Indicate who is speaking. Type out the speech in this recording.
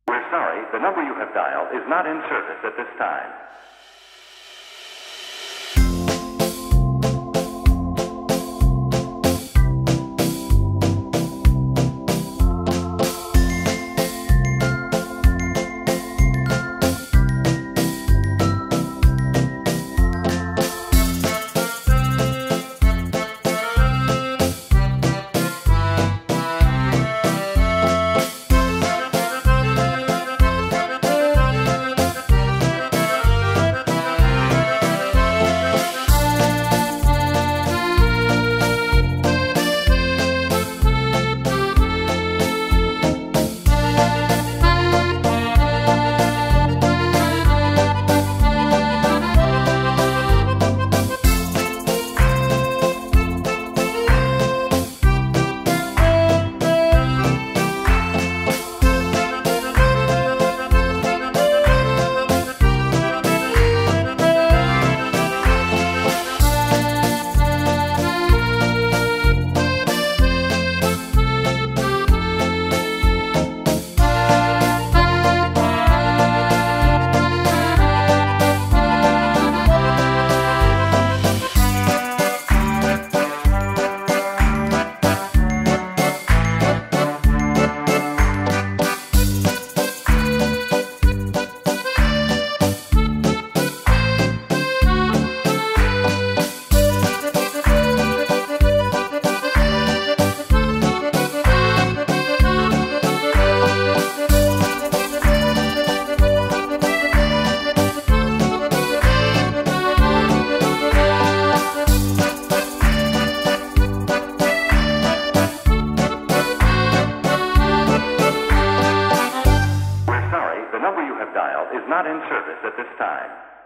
Speaker 1: We're sorry, the number you have dialed is not in service at this time. The number you have dialed is not in service at this time.